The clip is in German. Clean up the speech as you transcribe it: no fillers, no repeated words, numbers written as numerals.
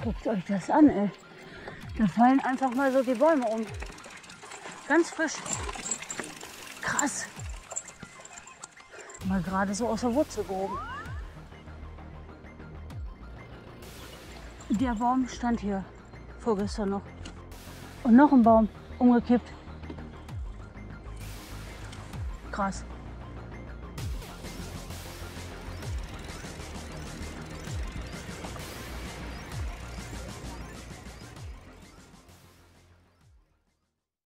Guckt euch das an, ey. Da fallen einfach mal so die Bäume um. Ganz frisch. Krass. Mal gerade so aus der Wurzel gehoben. Der Baum stand hier vorgestern noch. Und noch ein Baum umgekippt. Krass.